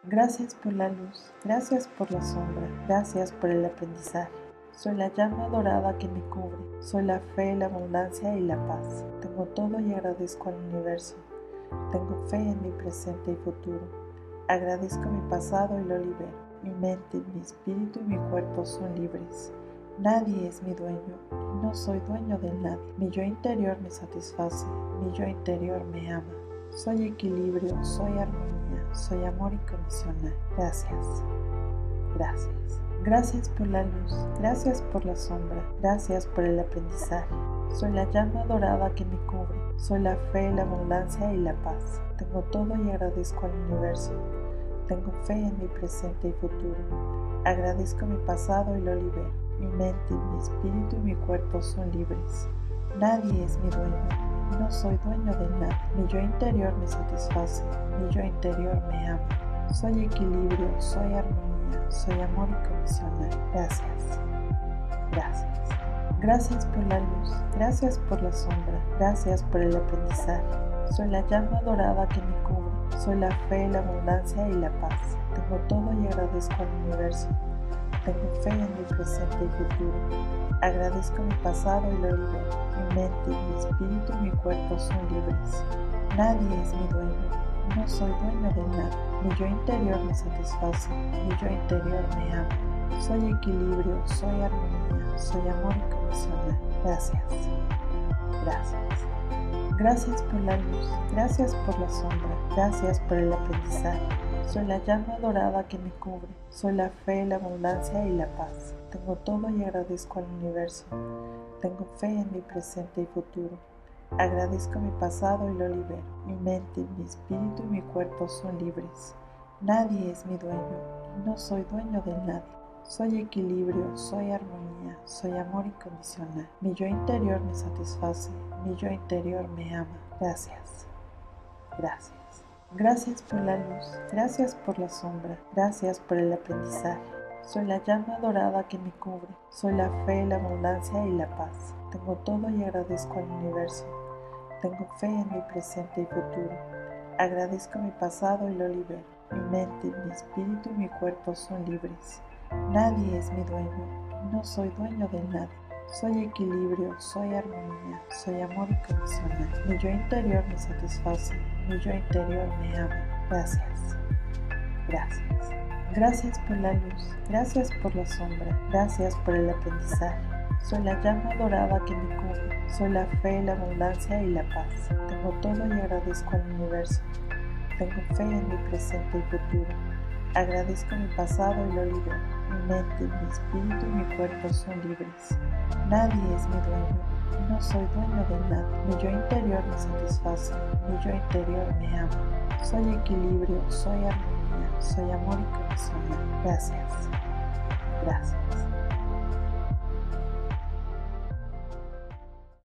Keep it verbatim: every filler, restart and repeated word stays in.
Gracias por la luz, gracias por la sombra, gracias por el aprendizaje. Soy la llama dorada que me cubre, soy la fe, la abundancia y la paz. Tengo todo y agradezco al universo. Tengo fe en mi presente y futuro. Agradezco mi pasado y lo libero. Mi mente, mi espíritu y mi cuerpo son libres. Nadie es mi dueño y no soy dueño de nadie. Mi yo interior me satisface, mi yo interior me ama. Soy equilibrio, soy armonía, soy amor incondicional. Gracias, gracias. Gracias por la luz, gracias por la sombra, gracias por el aprendizaje. Soy la llama dorada que me cubre, soy la fe, la abundancia y la paz. Tengo todo y agradezco al universo. Tengo fe en mi presente y futuro. Agradezco mi pasado y lo libero. Mi mente, mi espíritu y mi cuerpo son libres. Nadie es mi dueño y no soy dueño de nada. Mi yo interior me satisface, mi yo interior me ama. Soy equilibrio, soy armonía, soy amor incondicional. Gracias, gracias. Gracias por la luz, gracias por la sombra, gracias por el aprendizaje. Soy la llama dorada que me cubre, soy la fe, la abundancia y la paz. Tengo todo y agradezco al universo. Tengo fe en mi presente y futuro. Agradezco mi pasado y lo libero. Mi mente, mi espíritu y mi cuerpo son libres. Nadie es mi dueño y no soy dueño de nada. Mi yo interior me satisface, mi yo interior me ama. Soy equilibrio, soy armonía, soy amor incondicional. Gracias, gracias. Gracias por la luz, gracias por la sombra, gracias por el aprendizaje. Soy la llama dorada que me cubre, soy la fe, la abundancia y la paz. Tengo todo y agradezco al universo. Tengo fe en mi presente y futuro. Agradezco mi pasado y lo libero. Mi mente, mi espíritu y mi cuerpo son libres. Nadie es mi dueño y no soy dueño de nadie. Soy equilibrio, soy armonía, soy amor incondicional. Mi yo interior me satisface, mi yo interior me ama. Gracias, gracias. Gracias por la luz, gracias por la sombra, gracias por el aprendizaje. Soy la llama dorada que me cubre, soy la fe, la abundancia y la paz. Tengo todo y agradezco al universo. Tengo fe en mi presente y futuro. Agradezco mi pasado y lo libero. Mi mente, mi espíritu y mi cuerpo son libres. Nadie es mi dueño y no soy dueño de nadie. Soy equilibrio, soy armonía, soy amor incondicional. Mi yo interior me satisface, mi yo interior me ama. Gracias, gracias. Gracias por la luz, gracias por la sombra, gracias por el aprendizaje. Soy la llama dorada que me cubre, soy la fe, la abundancia y la paz. Tengo todo y agradezco al universo. Tengo fe en mi presente y futuro. Agradezco mi pasado y lo libero. Mi mente, mi espíritu y mi cuerpo son libres. Nadie es mi dueño y no soy dueño de nada. Mi yo interior me satisface, mi yo interior me ama. Soy equilibrio, soy armonía, soy amor incondicional. Gracias, gracias.